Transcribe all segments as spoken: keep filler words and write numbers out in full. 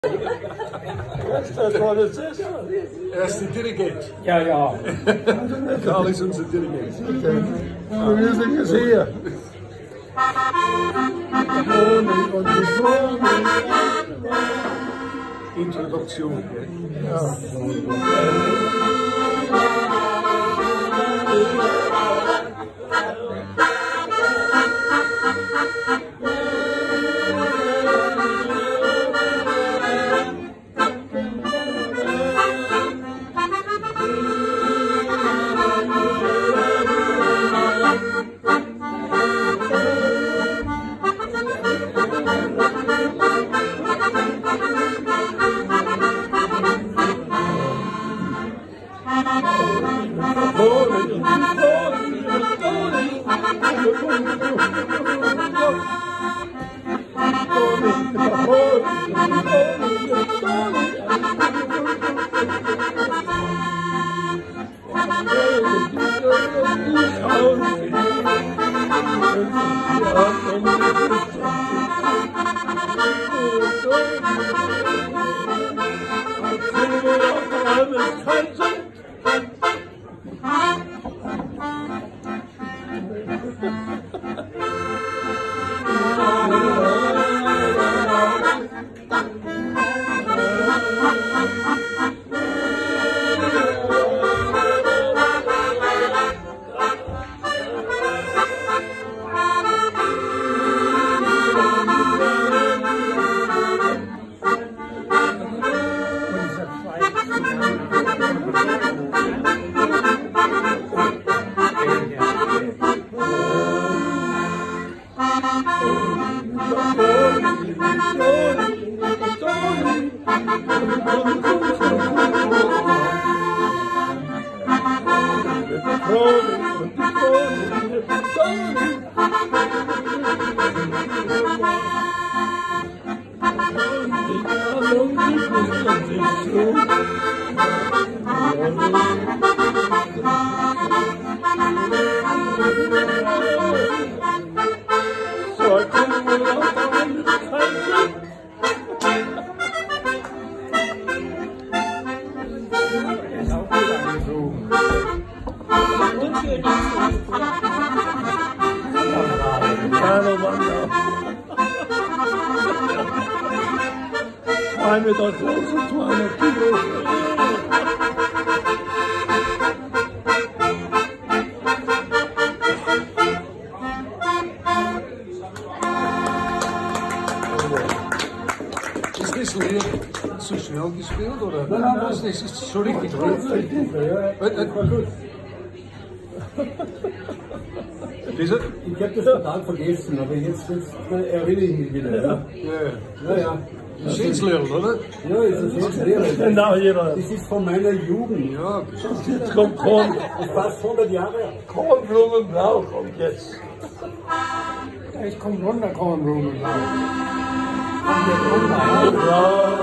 Weißt du, was das ist? Er ist der Dirigent. Ja, ja. Karl ist unser Dirigent. Okay. Wir sind jetzt hier. Introduktion. Ja. Mit der großen Toilette. Ist das Lied zu schnell gespielt oder? Nein, nein, das ist schon richtig gut. Ich habe das total vergessen, aber jetzt, jetzt erinnere ich mich wieder. Ja, ja. ja. Das ist jetzt lernen, oder? Ja, ist das jetzt lernen. Genau, jeder. Das ist von meiner Jugend. Ja, jetzt kommt Korn. Das ist fast hundert Jahre. Kornblumenblau kommt jetzt. Ja, ich komme runter, Kornblumenblau. Kommt jetzt runter, ja.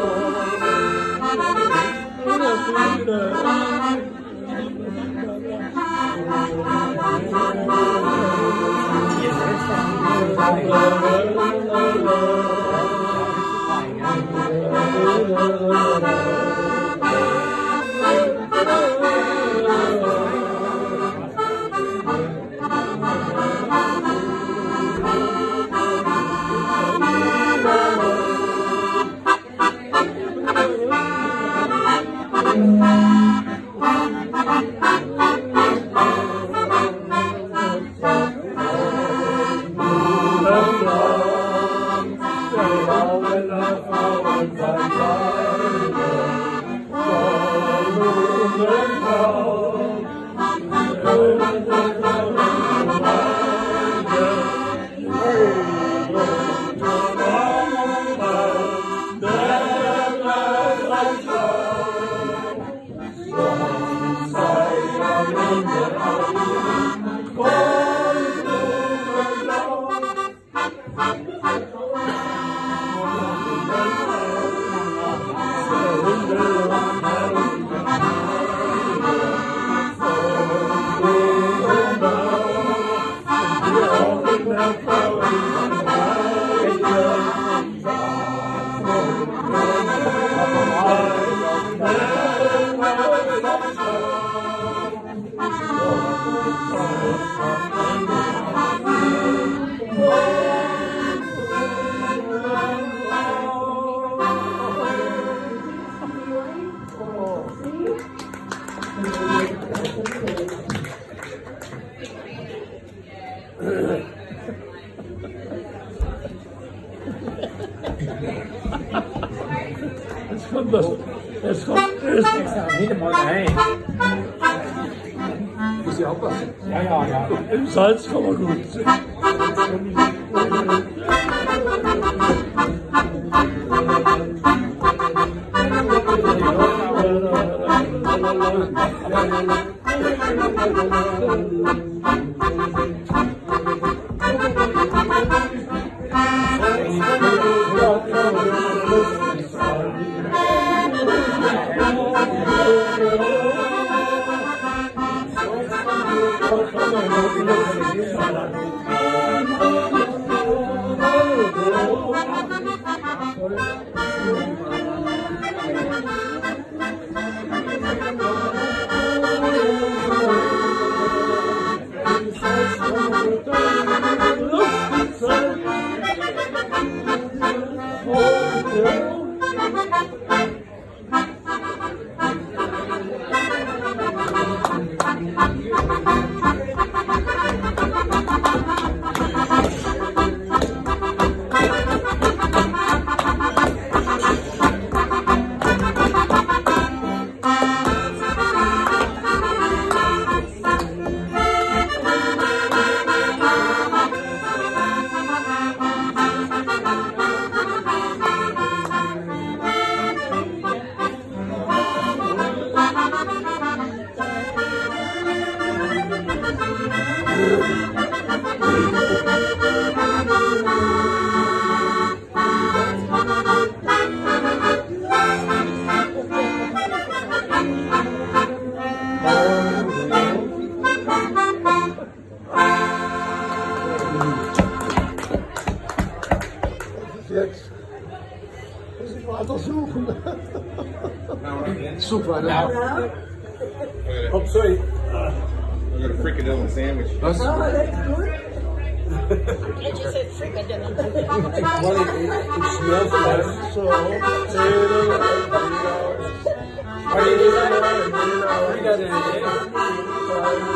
kommt das. Jetzt kommt erst. Helemaal daarheen. Is die ook wat? Ja, ja, ja. Im Salz kann man gut. Jetzt muss ich weiter suchen. Zoek maar nou. Oh, sorry. I got a fricadelle sandwich. Wat? You just said fricadelle. Well, it, it, it smells nice. So, What do you do? We got it.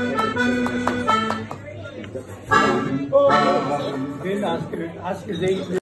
Als gezegend.